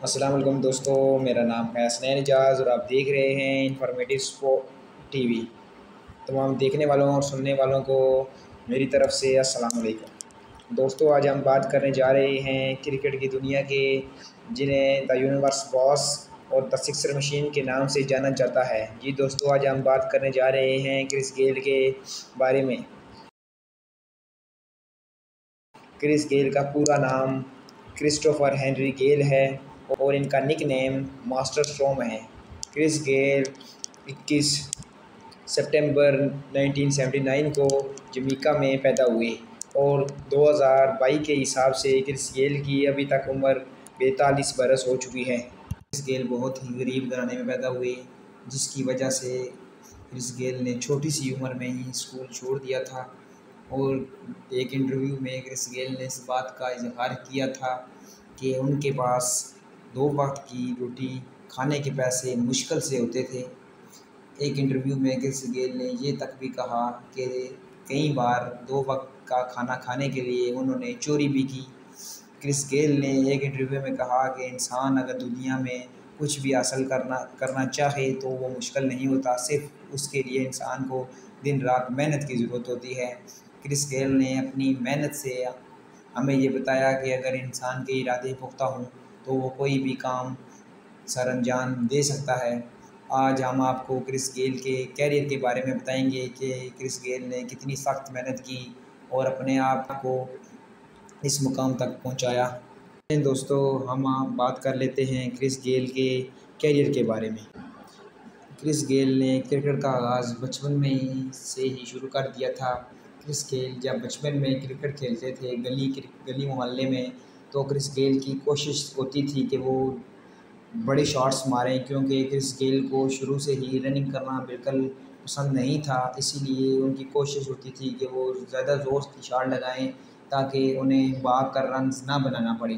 अस्सलाम वालेकुम दोस्तों, मेरा नाम है हसनैन एजाज और आप देख रहे हैं इंफॉर्मेटिव स्पोर्ट टीवी। तमाम देखने वालों और सुनने वालों को मेरी तरफ से अस्सलाम वालेकुम। दोस्तों, आज हम बात करने जा रहे हैं क्रिकेट की दुनिया के, जिन्हें द यूनिवर्स बॉस और द सिक्सर मशीन के नाम से जाना जाता है। जी दोस्तों, आज हम बात करने जा रहे हैं क्रिस गेल के बारे में। क्रिस गेल का पूरा नाम क्रिस्टोफर हेनरी गेल है और इनका निकनेम मास्टर स्ट्रोम है। क्रिस गेल 21 सितंबर 1979 को जमैका में पैदा हुए और 2022 के हिसाब से क्रिस गेल की अभी तक उम्र 42 बरस हो चुकी है। क्रिस गेल बहुत ही गरीब घराने में पैदा हुए, जिसकी वजह से क्रिस गेल ने छोटी सी उम्र में ही स्कूल छोड़ दिया था। और एक इंटरव्यू में क्रिस गेल ने इस बात का इजहार किया था कि उनके पास 2 वक्त की रोटी खाने के पैसे मुश्किल से होते थे। एक इंटरव्यू में क्रिस गेल ने ये तक भी कहा कि कई बार 2 वक्त का खाना खाने के लिए उन्होंने चोरी भी की। क्रिस गेल ने एक इंटरव्यू में कहा कि इंसान अगर दुनिया में कुछ भी हासिल करना करना चाहे तो वो मुश्किल नहीं होता, सिर्फ उसके लिए इंसान को दिन रात मेहनत की ज़रूरत होती है। क्रिस गेल ने अपनी मेहनत से हमें ये बताया कि अगर इंसान के इरादे पुख्ता हों तो वो कोई भी काम सरअंजाम दे सकता है। आज हम आपको क्रिस गेल के कैरियर के बारे में बताएंगे कि क्रिस गेल ने कितनी सख्त मेहनत की और अपने आप को इस मुकाम तक पहुंचाया। दोस्तों, हम आप बात कर लेते हैं क्रिस गेल के कैरियर के बारे में। क्रिस गेल ने क्रिकेट का आगाज़ बचपन में ही से ही शुरू कर दिया था। क्रिस गेल जब बचपन में क्रिकेट खेलते थे गली मोहल्ले में, तो क्रिस गेल की कोशिश होती थी कि वो बड़े शॉट्स मारें, क्योंकि क्रिस गेल को शुरू से ही रनिंग करना बिल्कुल पसंद नहीं था। इसीलिए उनकी कोशिश होती थी कि वो ज़्यादा ज़ोर की शॉट लगाएं ताकि उन्हें भाग कर रन्स ना बनाना पड़े।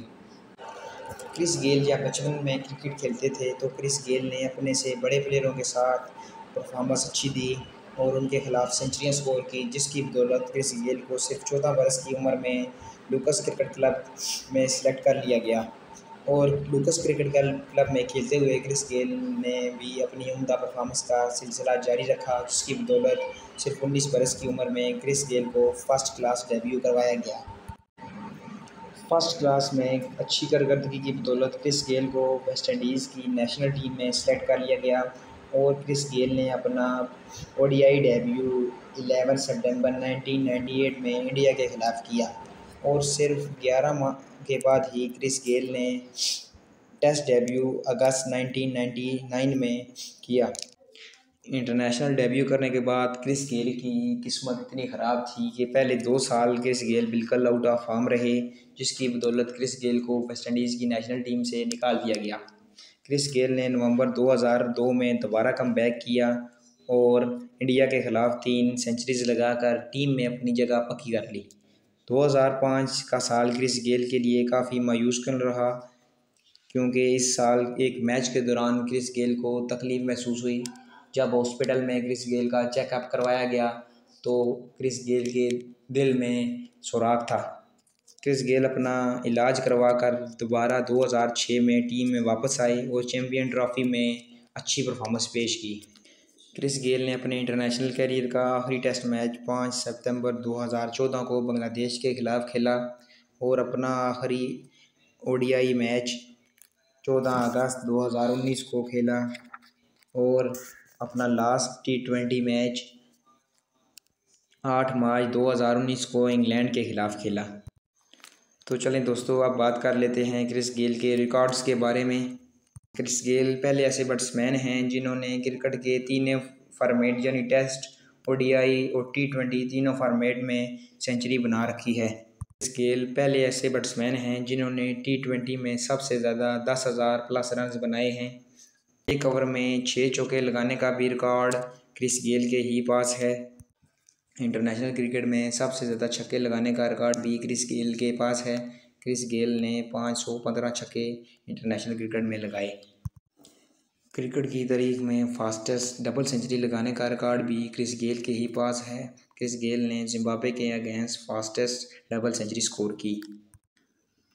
क्रिस गेल जब बचपन में क्रिकेट खेलते थे तो क्रिस गेल ने अपने से बड़े प्लेयरों के साथ परफॉर्मेंस अच्छी दी और उनके खिलाफ सेंचुरियां स्कोर की, जिसकी बदौलत क्रिस गेल को सिर्फ 14 बरस की उम्र में लूकस क्रिकेट क्लब में सिलेक्ट कर लिया गया। और लूकस क्रिकेट क्लब में खेलते हुए क्रिस गेल ने भी अपनी उम्दा परफॉर्मेंस का सिलसिला जारी रखा, जिसकी बदौलत सिर्फ 19 बरस की उम्र में क्रिस गेल को फर्स्ट क्लास डेब्यू करवाया गया। फर्स्ट क्लास में अच्छी कारकर्दगी की बदौलत क्रिस गेल को वेस्ट इंडीज़ की नेशनल टीम में सेलेक्ट कर लिया गया और क्रिस गेल ने अपना ओडीआई डेब्यू 11 सितंबर 1998 में इंडिया के खिलाफ किया और सिर्फ 11 माह के बाद ही क्रिस गेल ने टेस्ट डेब्यू अगस्त 1999 में किया। इंटरनेशनल डेब्यू करने के बाद क्रिस गेल की किस्मत इतनी ख़राब थी कि पहले 2 साल क्रिस गेल बिल्कुल आउट ऑफ फॉर्म रहे, जिसकी बदौलत क्रिस गेल को वेस्ट इंडीज़ की नेशनल टीम से निकाल दिया गया। क्रिस गेल ने नवंबर 2002 में दोबारा कमबैक किया और इंडिया के ख़िलाफ़ 3 सेंचुरीज लगाकर टीम में अपनी जगह पक्की कर ली। 2005 का साल क्रिस गेल के लिए काफ़ी मायूस कुन रहा, क्योंकि इस साल एक मैच के दौरान क्रिस गेल को तकलीफ़ महसूस हुई। जब हॉस्पिटल में क्रिस गेल का चेकअप करवाया गया तो क्रिस गेल के दिल में सुराख था। क्रिस गेल अपना इलाज करवाकर दोबारा 2006 में टीम में वापस आए और चैम्पियन ट्रॉफी में अच्छी परफॉर्मेंस पेश की। क्रिस गेल ने अपने इंटरनेशनल कैरियर का आखिरी टेस्ट मैच 5 सितंबर 2014 को बांग्लादेश के खिलाफ खेला और अपना आखिरी ओडीआई मैच 14 अगस्त 2019 को खेला और अपना लास्ट T20 मैच 8 मार्च 2019 को इंग्लैंड के खिलाफ खेला। तो चलें दोस्तों, अब बात कर लेते हैं क्रिस गेल के रिकॉर्ड्स के बारे में। क्रिस गेल पहले ऐसे बैट्समैन हैं जिन्होंने क्रिकेट के तीनों फॉर्मेट यानी टेस्ट, ओडीआई और T20 तीनों फॉर्मेट में सेंचुरी बना रखी है। क्रिस गेल पहले ऐसे बैट्समैन हैं जिन्होंने T20 में सबसे ज़्यादा 10,000 प्लस रन बनाए हैं। एक ओवर में 6 चौके लगाने का भी रिकॉर्ड क्रिस गेल के ही पास है। इंटरनेशनल क्रिकेट में सबसे ज़्यादा छक्के लगाने का रिकॉर्ड भी क्रिस गेल के पास है। क्रिस गेल ने 515 छक्के इंटरनेशनल क्रिकेट में लगाए। क्रिकेट की तारीख में फास्टेस्ट डबल सेंचुरी लगाने का रिकॉर्ड भी क्रिस गेल के ही पास है। क्रिस गेल ने जिम्बाब्वे के against fastest double century score की।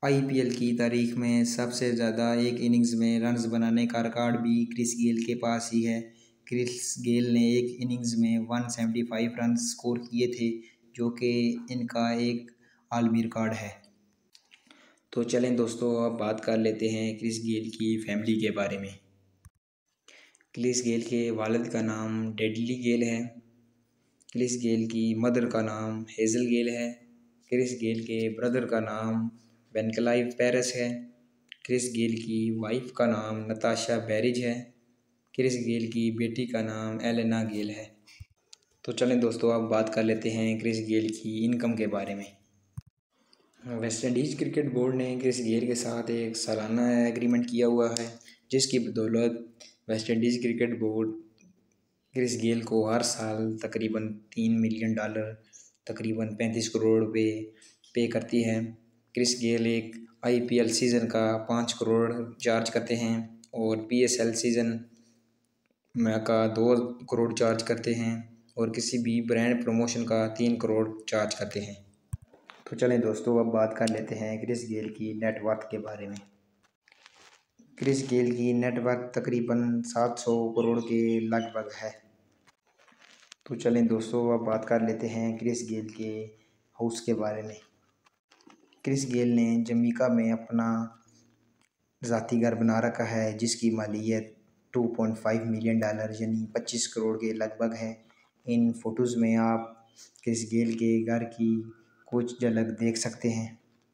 आईपीएल की तारीख में सबसे ज़्यादा एक इनिंग्स में रन्स बनाने का रिकॉर्ड भी क्रिस गेल के पास ही है। क्रिस गेल ने एक इनिंग्स में 175 रन स्कोर किए थे, जो कि इनका एक आलमी रिकॉर्ड है। तो चलें दोस्तों, अब बात कर लेते हैं क्रिस गेल की फैमिली के बारे में। क्रिस गेल के वालिद का नाम डेडली गेल है। क्रिस गेल की मदर का नाम हेज़ल गेल है। क्रिस गेल के ब्रदर का नाम बेन क्लाइव पेरेस है। क्रिस गेल की वाइफ का नाम नताशा बैरिज है। क्रिस गेल की बेटी का नाम एलेना गेल है। तो चलें दोस्तों, अब बात कर लेते हैं क्रिस गेल की इनकम के बारे में। वेस्ट इंडीज़ क्रिकेट बोर्ड ने क्रिस गेल के साथ एक सालाना एग्रीमेंट किया हुआ है, जिसकी बदौलत West Indies cricket board Chris Gayle को हर साल तकरीबन $3 मिलियन तकरीबन 35 करोड़ रुपए पे करती है। क्रिस गेल एक आईपीएल सीज़न का 5 करोड़ चार्ज करते हैं और पीएसएल सीज़न में का 2 करोड़ चार्ज करते हैं और किसी भी ब्रांड प्रमोशन का 3 करोड़ चार्ज करते हैं। तो चलें दोस्तों, अब बात कर लेते हैं क्रिस गेल की नेटवर्थ के बारे में। क्रिस गेल की नेटवर्थ तकरीबन 700 करोड़ के लगभग है। तो चलें दोस्तों, अब बात कर लेते हैं क्रिस गेल के हाउस के बारे में। क्रिस गेल ने जमैका में अपना ज़ाती घर बना रखा है, जिसकी मालियत $2.5 मिलियन यानी 25 करोड़ के लगभग है। इन फ़ोटोज़ में आप क्रिस गेल के घर की कुछ झलक देख सकते हैं।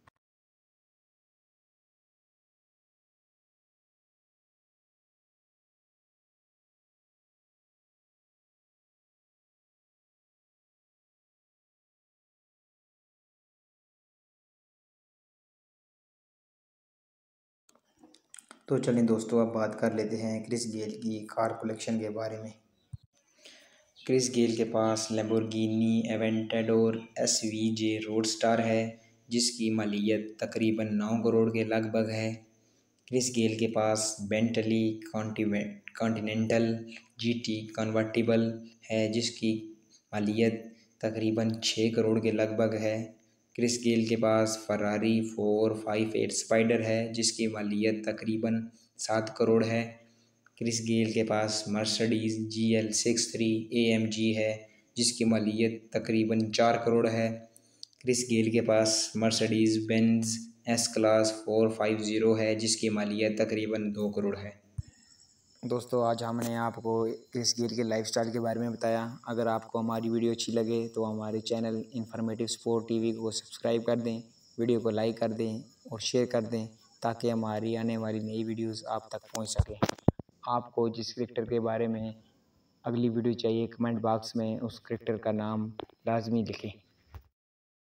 तो चलें दोस्तों, अब बात कर लेते हैं क्रिस गेल की कार कलेक्शन के बारे में। क्रिस गेल के पास लैम्बोर्गिनी एवेंटाडोर एसवीजे रोडस्टार है, जिसकी मालियत तकरीबन 9 करोड़ के लगभग है। क्रिस गेल के पास बेंटली कॉन्टिनेंटल जीटी कन्वर्टिबल है, जिसकी मालियत तकरीबन 6 करोड़ के लगभग है। क्रिस गेल के पास फरारी 458 स्पाइडर है, जिसकी मालियत तकरीबन 7 करोड़ है। क्रिस गेल के पास मर्सिडीज़ GL63 AMG है, जिसकी मालियत तकरीबन 4 करोड़ है। क्रिस गेल के पास मर्सिडीज़ बेंज एस क्लास 450 है, जिसकी मालियत तकरीबन 2 करोड़ है। दोस्तों, आज हमने आपको क्रिस गेल के लाइफस्टाइल के बारे में बताया। अगर आपको हमारी वीडियो अच्छी लगे तो हमारे चैनल इन्फॉर्मेटिव स्पोर्ट टीवी को सब्सक्राइब कर दें, वीडियो को लाइक कर दें और शेयर कर दें, ताकि हमारी आने वाली नई वीडियोस आप तक पहुंच सकें। आपको जिस क्रिकेटर के बारे में अगली वीडियो चाहिए, कमेंट बॉक्स में उस क्रिकेटर का नाम लाजमी लिखें।